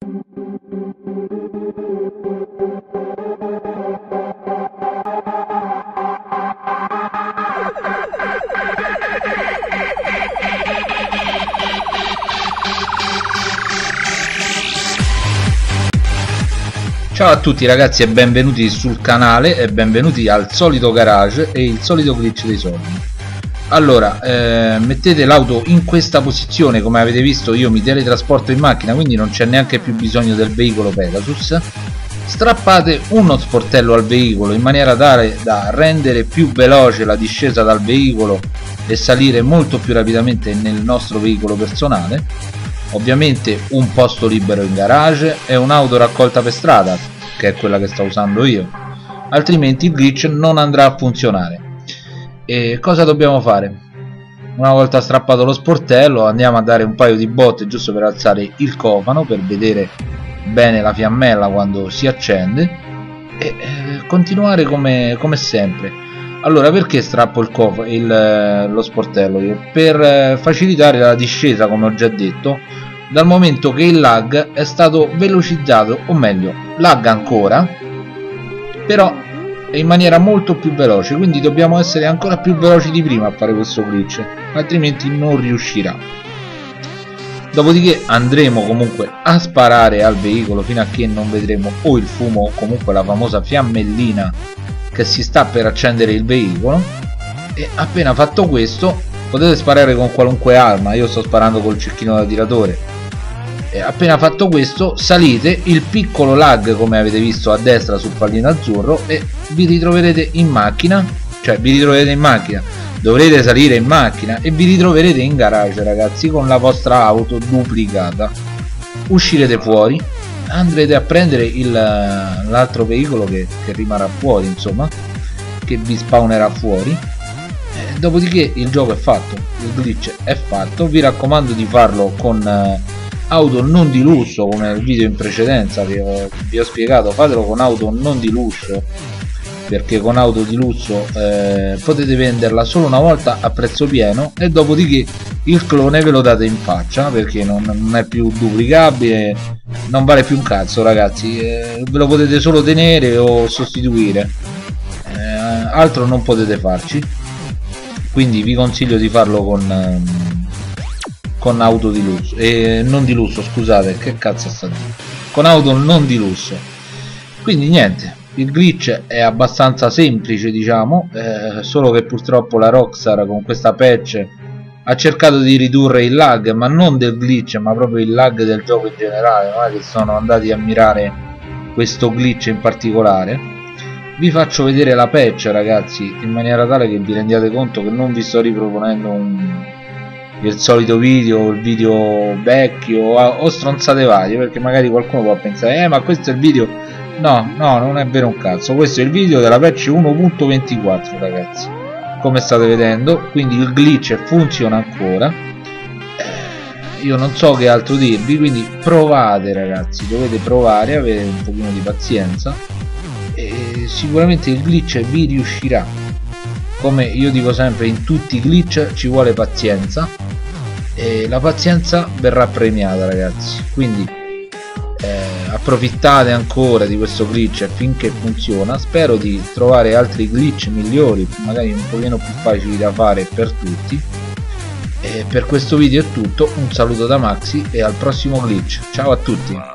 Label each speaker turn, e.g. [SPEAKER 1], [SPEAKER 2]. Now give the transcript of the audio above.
[SPEAKER 1] Ciao a tutti ragazzi e benvenuti sul canale e benvenuti al solito garage e il solito glitch dei soldi. Allora, mettete l'auto in questa posizione. Come avete visto io mi teletrasporto in macchina, quindi non c'è neanche più bisogno del veicolo Pegasus. Strappate uno sportello al veicolo in maniera tale da rendere più veloce la discesa dal veicolo e salire molto più rapidamente nel nostro veicolo personale. Ovviamente un posto libero in garage e un'auto raccolta per strada, che è quella che sto usando io, altrimenti il glitch non andrà a funzionare. E cosa dobbiamo fare? Una volta strappato lo sportello andiamo a dare un paio di botte giusto per alzare il cofano, per vedere bene la fiammella quando si accende, e continuare come sempre. Allora, perché strappo lo sportello? Per facilitare la discesa, come ho già detto, dal momento che il lag è stato velocizzato, o meglio, lagga ancora, però è in maniera molto più veloce, quindi dobbiamo essere ancora più veloci di prima a fare questo glitch, altrimenti non riuscirà. Dopodiché andremo comunque a sparare al veicolo fino a che non vedremo o il fumo o comunque la famosa fiammellina che si sta per accendere il veicolo, e appena fatto questo potete sparare con qualunque arma. Io sto sparando col cecchino da tiratore, e appena fatto questo salite. Il piccolo lag, come avete visto a destra sul pallino azzurro, e vi ritroverete in macchina, dovrete salire in macchina e vi ritroverete in garage ragazzi, con la vostra auto duplicata. Uscirete fuori, andrete a prendere l'altro veicolo che rimarrà fuori, insomma, che vi spawnerà fuori, dopodiché il gioco è fatto, il glitch è fatto. Vi raccomando di farlo con auto non di lusso, come nel video in precedenza vi ho spiegato. Fatelo con auto non di lusso, perché con auto di lusso potete venderla solo una volta a prezzo pieno, e dopodiché il clone ve lo date in faccia, perché non è più duplicabile, non vale più un cazzo ragazzi. Ve lo potete solo tenere o sostituire, altro non potete farci. Quindi vi consiglio di farlo con auto di lusso, non di lusso, scusate, che cazzo sta dicendo, con auto non di lusso. Quindi niente, il glitch è abbastanza semplice, diciamo, solo che purtroppo la Rockstar con questa patch ha cercato di ridurre il lag, ma non del glitch, ma proprio il lag del gioco in generale. Che sono andati a mirare questo glitch in particolare. Vi faccio vedere la patch ragazzi, in maniera tale che vi rendiate conto che non vi sto riproponendo il solito video, il video vecchio o stronzate varie, perché magari qualcuno può pensare ma questo è il video. No, non è vero un cazzo, questo è il video della patch 1.24 ragazzi, come state vedendo. Quindi il glitch funziona ancora, io non so che altro dirvi, quindi provate ragazzi, dovete provare, avere un pochino di pazienza e sicuramente il glitch vi riuscirà. Come io dico sempre, in tutti i glitch ci vuole pazienza, e la pazienza verrà premiata ragazzi. Quindi approfittate ancora di questo glitch finché funziona. Spero di trovare altri glitch migliori, magari un pochino più facili da fare per tutti. E per questo video è tutto, un saluto da Maxi e al prossimo glitch. Ciao a tutti.